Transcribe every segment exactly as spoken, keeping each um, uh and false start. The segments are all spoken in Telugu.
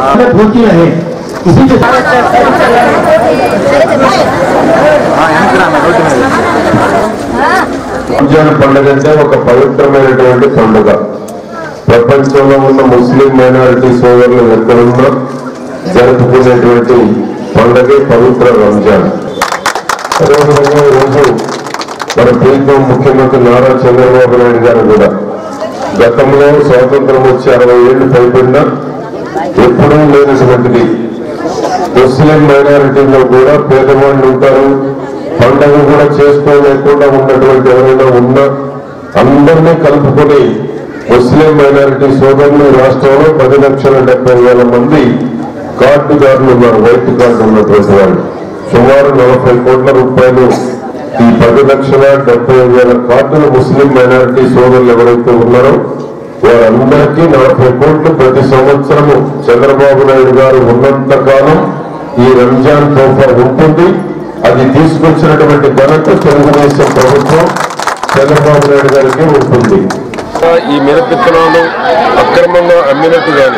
రంజాన్ పండుగ అంటే ఒక పవిత్రమైనటువంటి పండుగ. ప్రపంచంలో ఉన్న ముస్లిం మైనారిటీ సోదరులు ఎక్కడున్నా జరుపుకునేటువంటి పండుగే పవిత్ర రంజాన్. అదేవిధంగా ఈరోజు మన ప్రీతం ముఖ్యమంత్రి నారా చంద్రబాబు నాయుడు గారు కూడా గతంలో స్వాతంత్రం వచ్చి అరవై ఏళ్లు పైబడినా ఎప్పుడూ లేనటువంటిది ముస్లిం మైనారిటీలో కూడా పేదవాళ్ళు ఉంటారు, పండుగ కూడా చేసుకోలేకుండా ఉన్నటువంటి ఎవరైనా ఉన్నా అందరినీ కలుపుకొని ముస్లిం మైనారిటీ సోదరులు రాష్ట్రంలో పది లక్షల డెబ్బై వేల మంది కార్డుదారులు ఉన్నారు. వైట్ కార్డు ఉన్నటువంటి వాళ్ళు సుమారు నలభై కోట్ల రూపాయలు ఈ పది లక్షల డెబ్బై వేల కార్డులు ముస్లిం మైనారిటీ సోదరులు ఎవరైతే ఉన్నారో వారందరికీ నలభై కోట్లు ప్రతి సంవత్సరము చంద్రబాబు నాయుడు గారు ఉన్నంత కాలం ఈ రంజాన్ తోఫా ఉంటుంది. అది తీసుకొచ్చినటువంటి ఘనత తెలుగుదేశం ప్రభుత్వం చంద్రబాబు నాయుడు గారికి ఉంటుంది. ఈ మిరపిత్తనాలు అక్రమంగా అమ్మినట్టు కానీ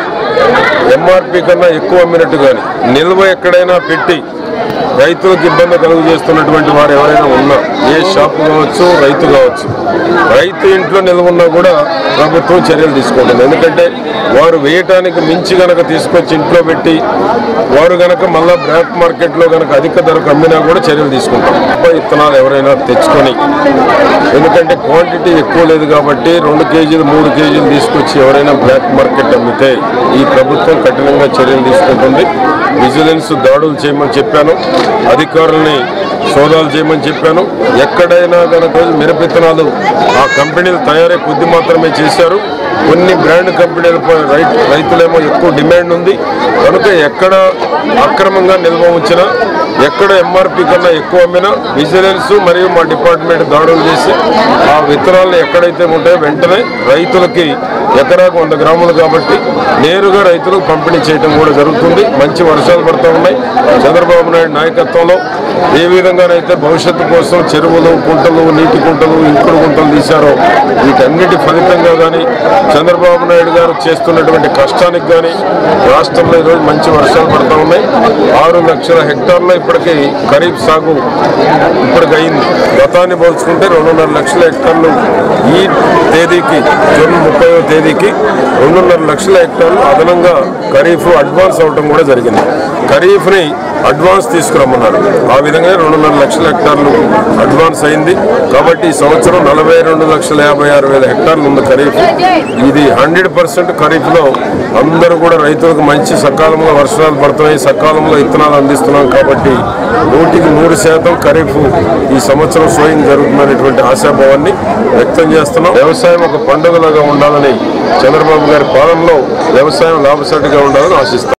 ఎంఆర్పి కన్నా ఎక్కువ అమ్మినట్టు కానీ నిల్వ ఎక్కడైనా పెట్టి రైతులకు ఇబ్బంది కలుగు చేస్తున్నటువంటి వారు ఎవరైనా ఉన్నా, ఏ షాపు కావచ్చు రైతు కావచ్చు, రైతు ఇంట్లో నిల్వ ఉన్నా కూడా ప్రభుత్వం చర్యలు తీసుకుంటుంది. ఎందుకంటే వారు వేయటానికి మించి గనక తీసుకొచ్చి ఇంట్లో పెట్టి వారు గనక మళ్ళా బ్లాక్ మార్కెట్లో గనక అధిక ధరకు అమ్మినా కూడా చర్యలు తీసుకుంటాం. విత్తనాలు ఎవరైనా తెచ్చుకొని, ఎందుకంటే క్వాంటిటీ ఎక్కువ లేదు కాబట్టి రెండు కేజీలు మూడు కేజీలు తీసుకొచ్చి ఎవరైనా బ్లాక్ మార్కెట్ అమ్మితే ఈ ప్రభుత్వం కఠినంగా చర్యలు తీసుకుంటుంది. విజిలెన్స్ దాడులు చేయమని చెప్పాను, అధికారుల్ని సోదాలు చేయమని చెప్పాను. ఎక్కడైనా కనుక మిరపిత్తనాలు ఆ కంపెనీలు తయారీ కొద్ది మాత్రమే చేశారు. కొన్ని బ్రాండ్ కంపెనీలపై రైతు రైతులేమో ఎక్కువ డిమాండ్ ఉంది కనుక ఎక్కడ అక్రమంగా నిల్వ ఉంచినా, ఎక్కడ ఎంఆర్పి కన్నా ఎక్కువ అమ్మినా విజిలెన్స్ మరియు మా డిపార్ట్మెంట్ దాడులు చేసి ఆ విత్తనాలు ఎక్కడైతే ఉంటాయో వెంటనే రైతులకి ఎకరాకు వంద గ్రాములు కాబట్టి నేరుగా రైతులకు పంపిణీ చేయడం కూడా జరుగుతుంది. మంచి వర్షాలు పడుతూ ఉన్నాయి. చంద్రబాబు నాయుడు నాయకత్వంలో ఏ విధంగానైతే భవిష్యత్తు కోసం చెరువులు, కుంటలు, నీటి కుంటలు, ఇంకుడు గుంటలు తీశారో వీటన్నిటి ఫలితంగా కానీ చంద్రబాబు నాయుడు గారు చేస్తున్నటువంటి కష్టానికి కానీ రాష్ట్రంలో ఈరోజు మంచి వర్షాలు పడుతూ ఉన్నాయి. ఆరు లక్షల హెక్టార్లో ఇప్పటికీ ఖరీఫ్ సాగు ఇప్పటికి అయింది. గతాన్ని పోల్చుకుంటే రెండున్నర లక్షల హెక్టార్లు ఈ తేదీకి జూన్ ముప్పైవ తేదీకి రెండున్నర లక్షల హెక్టార్లు అదనంగా ఖరీఫ్ అడ్వాన్స్ అవడం కూడా జరిగింది. ఖరీఫ్ని అడ్వాన్స్ తీసుకురమ్మన్నారు. ఆ విధంగా రెండున్నర లక్షల హెక్టార్లు అడ్వాన్స్ అయింది. కాబట్టి ఈ సంవత్సరం నలభై రెండు లక్షల యాభై ఆరు వేల హెక్టార్లు ఉంది ఖరీఫ్. ఇది హండ్రెడ్ పర్సెంట్ ఖరీఫ్లో అందరూ కూడా రైతులకు మంచి సకాలంలో వర్షాలు పడుతున్నాయి, సకాలంలో విత్తనాలు అందిస్తున్నాం కాబట్టి నూటికి నూరు శాతం ఖరీఫ్ ఈ సంవత్సరం సోయింగ్ జరుగుతుందనేటువంటి ఆశాభావాన్ని వ్యక్తం చేస్తున్నాం. వ్యవసాయం ఒక పండుగలాగా ఉండాలని చంద్రబాబు గారి పాలనలో వ్యవసాయం లాభసాటిగా ఉండాలని ఆశిస్తాం.